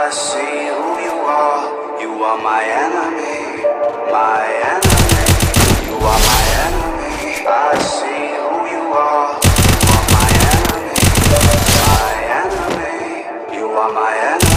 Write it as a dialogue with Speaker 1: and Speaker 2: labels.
Speaker 1: I see who you are. You are my enemy, my enemy. You are my enemy. I see who you are. You are my enemy, my enemy. You are my enemy.